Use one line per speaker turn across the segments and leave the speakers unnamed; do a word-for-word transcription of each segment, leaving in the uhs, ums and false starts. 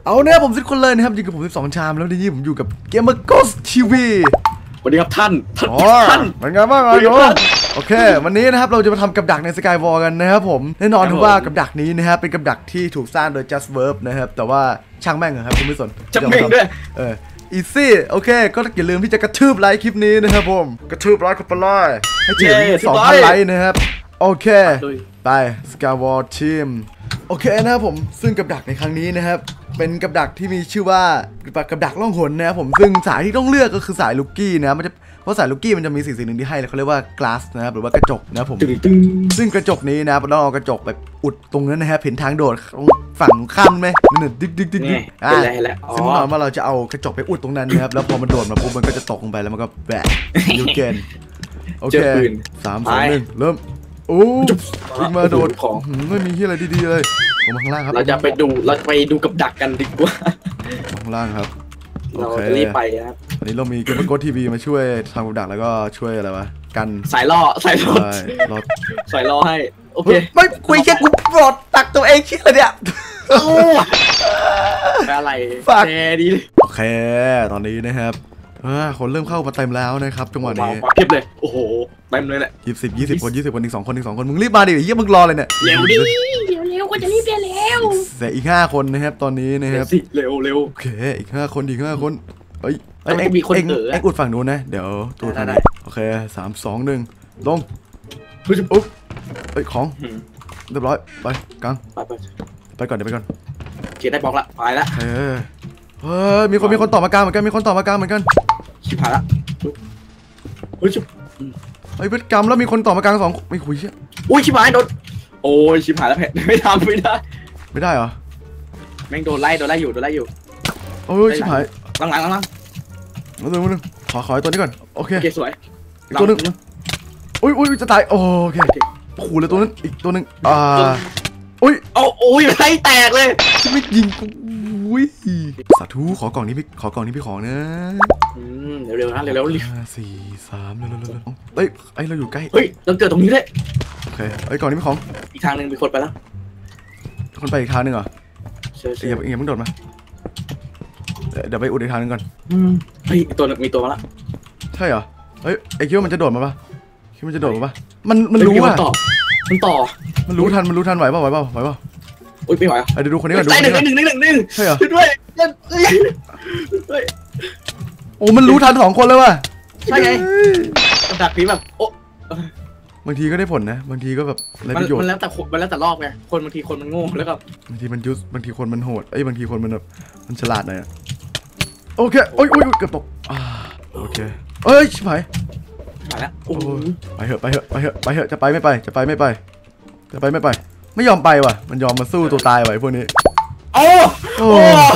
เอาเนี่ยผมสิบคนเลยนะครับอยู่กับผมสิบสองชามแล้วนี่ผมอยู่กับเกมเมอร์โกสทีวี
สวัสดีครับท่านท่าน
ท่านเป็นไงบ้างอ่ะโยโอเควันนี้นะครับเราจะมาทำกับดักในสกายวอลกันนะครับผมแน่นอนว่ากับดักนี้นะครับเป็นกับดักที่ถูกสร้างโดย Just Verb นะครับแต่ว่าช่างแม่งครับคุณไม่สน
ช่างแม่งด้วย
เอออีซี่โอเคก็อย่าลืมที่จะกระทืบไลค์คลิปนี้นะครับผมกระทืบไลค์กันไปเลยให้ถึงสองพันไลค์นะครับโอเคไปสกายวอลทีมโอเคนะครับผมซึ่งกับดักในครั้งนี้นะครับเป็นกับดักที่มีชื่อว่ากับดักล่องหนนะครับผมซึ่งสายที่ต้องเลือกก็คือสายลูกกี้นะมันจะเพราะสายลูกกี้มันจะมีสิ่งสิ่งหนึ่งที่ให้เขาเรียกว่า glass นะครับหรือว่ากระจกนะครับผมซึ่งกระจกนี้นะเราเอากระจกแบบอุดตรงนั้นนะครับเห็นทางโดดฝั่งข้ามไหมนั่นดิ๊กดิ๊กดิ๊กดิ๊กอ่าซึ่งแน่นอนว่าเราจะเอากระจกไปอุดตรงนั้นนะครับแล้วพอมันโดดมาปุ๊บมันก็จะตกลงไปแล้วมันก็แบะยูเกนโอเคสามสองหนึ่งเริ่มโอ้วิ่งมาโดดของไม่มีที่อะไรดีๆเลยผมข้างล่างครับ
เราจะไปดูเราไปดูกับดักกันดีกว่า
ข้างล่างครับ
เราจะรีบไปครับ
วันนี้เรามีเกมเมอร์โกสทีวีมาช่วยทำกับดักแล้วก็ช่วยอะไรวะกัน
สายล่อสายล่อสายล่อให้โอเค
ไม่คุยแค่กูปลดตักตัวเองคิดเลยเนี่ย
อะไรแชร์ดี
โอเคตอนนี้นะครับคนเริ่มเข้ามาเต็มแล้วนะครับจังหวะนี้
เพียบเลยโอ้โหเต็มเลยแหละ
ยี่สิบยี่สิบคนยี่สิบคนอีกสองคนอีกสองคนมึงรีบมาดิยี่มึงรอเลยเนี่ย
เร็วดิ
เร็วก็จะรีบเร็ว
แต่อีกห้าคนนะครับตอนนี้นะครับ
เร็วเร็ว
โอเคอีกห้าคนอีกห้าคนเอ้ยเอ็งมีคนเอ็งเอ็งอุดฝั่งนู้นนะเดี๋ยวตูดทางนี้โอเคสามสองหนึ่งลงอุ๊บเอ้ยของเรียบร้อยไปกลาง
ไปไป
ไปก่อนเดี๋ยวไปก่อน
เขียนได้บล็อกละไปละ
เออเฮ้ยมีคนมีคนต่อมากลางเหมือนกันมีคนต่อมากลางเหมือนกัน
ชิบหายละเฮ้ยชิบ
เฮ้ยพฤติกรรมแล้วมีคนต่อมากลางสองไม่คุยเชี่ย
อุ้ยชิบหายโดนโอ้ยชิบหายแล้วแพ้ไม่ทำไม่ได้
ไม่ได้เหรอ
แม่งโดนไล่โดนไล่อยู่โดนไล่อยู่
โอ้ยชิบหาย
หลังหลังหลังหลัง
มาเลยมาเลยขอขอตัวนี้ก่อนโอเค
สวย
ตัวนึงอุ้ยอุ้ยจะตายโอเคขู่เลยตัวนั้นอีกตัวนึงอ่าอุ้ย
เอาโอ้ยไล่แตกเลย
ไม่ยิงกูอุ้ยสาธุขอกล่องนี้พี่ขอกล่องนี้พี่ขอนะ
เร็วๆนะเร็วๆรีบ
สี่สามเร็วๆเฮ้ยไอเราอยู่ใกล้
เฮ้ยเราเกิดตรงนี้เลย
โอเคไอ้กล่องนี้พี่ของ
อีกทางหนึ่งมีคนไปแล้ว
คนไปอีกทางหนึ่งเหรออย่าอย่าเพิ่งโดดมาเดี๋ยวไปอุดอีกทางหนึ่งก่อน
เฮ้ยตัวมีตัวมาละ
ใช่เหรอเฮ้ยไอคิดว่ามันจะโดดมาปะคิดว่ามันจะโดดมาปะมันมันรู้ว่า
ต่อมันต่อ
มันรู้ทันมันรู้ทันไหวเปล่าไหวเปล่าไหวเปล่า
อุ้ยไม่ไหวอ่ะ
เดี๋ยวดูคนนี้ก่อนดู
คนนี้ก่อนหนึ่งหนึ่งหนึ่งหนึ่ง
ใช่เหรอ
ด้วย
โอ้มันรู้ทันสองคนเลยว่ะ
ใช่ไงกับดักนี้แบบโอ้
บางทีก็ได้ผลนะบางทีก็แบบไรประโยชน์
มันแล้วแต่มันแล้วแต่รอบไงคนบางทีคนมันโง่แล้วก็
บางทีมันยุสบางทีคนมันโหดไอ้บางทีคนมันแบบมันฉลาดหน่อยโอเคโอ้ยโอ้ยเกือบตกโอเคเอ้ยชิบหาย
มาแล้วโอ้
ไปเถอะไปเถอะไปเถอะไปเถอะจะไปไม่ไปจะไปไม่ไปจะไปไม่ไปไม่ยอมไปว่ะมันยอมมาสู้ตัวตายไว้พวกนี้
โอ้โห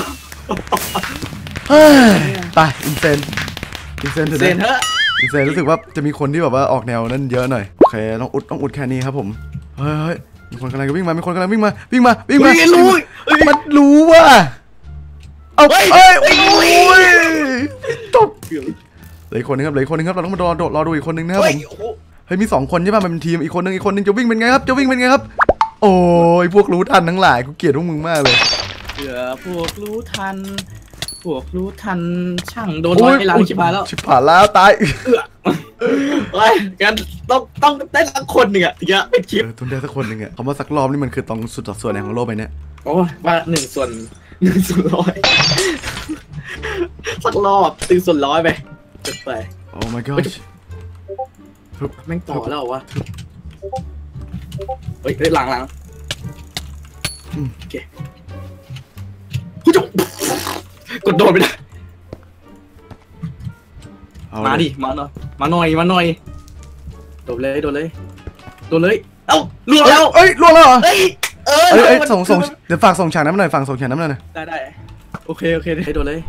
ไปอินเซนอินเซนเถอะอินเซนรู้สึกว่าจะมีคนที่แบบว่าออกแนวนั้นเยอะหน่อยโอเคต้องอุดต้องอุดแค่นี้ครับผมเฮ้ยมีคนกำลังวิ่งมามีคนกำลังวิ่งมาวิ่งมาวิ่งมา
รู้
มันรู้ว่าเอาเอ้ยโอ้ยจบเหลืออีกคนนึงครับเหลืออีกคนนึงครับเราต้องมารอโดดรอดูอีกคนนึงนะครับผมเฮ้ยมีสองคนใช่ป่ะมันเป็นทีมอีกคนนึงอีกคนนึงจะวิ่งเป็นไงครับจะวิ่งเป็นไงครับโอ้ยพวกรู้ทันทั้งหลายกูเกลียดพวกมึงมากเลย
เดี๋ยวพวกรู้ทันพวกรู้ทันช่างโดนร้อยให้เราชิบหายแล้ว
ชิบหายแล้วตาย
เฮ้ยกันต้องต้องได้สักคนหนึ่งอะเยอะเป็นชิป
ต้องได้สักคนหนึ่งอะคำว่าสักรอบนี่มันคือตรงสุดส่วนไหนของโลกไปเนี่ย
โอ้ว่าหนึ่งส่วนหนึ่งส่วนร้อยสักรอบหนึ่งส่วนร้อยไปจบไป
โอ้ my god
แม่งต่อแล้ววะเฮ้ยเฮ้ยหลังหลังโอเคกูจะกดโดนไปเลยมาดิมาหน่อยมาหน่อยมาหน่อยโดนเลยโดนเลยโดนเลยเอ้าล่วงแล้ว
เอ้ยล่วงแล้วเหรอ
เอ้ยเออ
เอ้ยส่งส่งเดี๋ยวฝากส่งฉากน้ำหน่อยฝากส่งฉากน้ำหน่อย
ได้ได้โอเคโอเคได้โดนเลย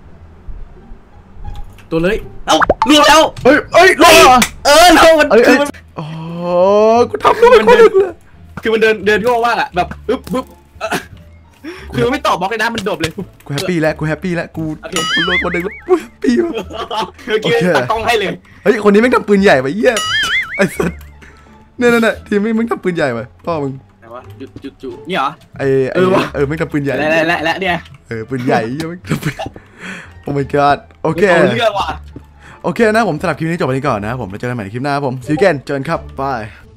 โดนเลยเอ้าล่วงแล้ว
เอ้ยเอ้ยล่วงเหรอ
เออเรามันคือมัน
โอ้กูทำด้วยคนนึงเลย
คือมันเดินเดินโง่มากอะแบบปึ๊บปึ๊บคือไม่ตอบบล็อกเลยนะมันโดดเลย
กูแฮปปี้แล้วกูแฮปปี้แล้วกูกูโดนคนหนึ่งแล้วกูแฮปปี้มาก
โอเคต้องให้เลย
เฮ้ยคนนี้แม่งทำปืนใหญ่ไปเยี่ยไอ้สัสเนี่ยนั่นน่ะทีมแม่งทำปืนใหญ่ไปพ่อมึง
วะจุดจุดจุดนี่เหรอ
ไอไอเออไม่กับปืนใหญ่
และและและและเนี่ย
เออปืนใหญ่ยังไม่กับปืนโอ้ my god โอเค
เอาเรื่องว่ะ
โอเคนะผมสำหรับคลิปนี้จบไปนี้ก่อนนะผมแล้วเจอกันใหม่ในคลิปหน้าครับผมซีเกนเจอกันครับบาย